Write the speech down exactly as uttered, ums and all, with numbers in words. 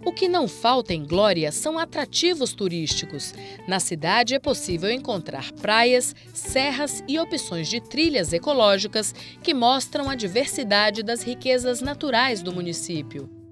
O que não falta em Glória são atrativos turísticos. Na cidade é possível encontrar praias, serras e opções de trilhas ecológicas que mostram a diversidade das riquezas naturais do município.